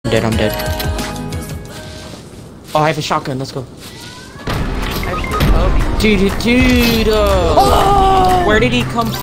I'm dead. Oh, I have a shotgun. Let's go. Dude. Where did he come from?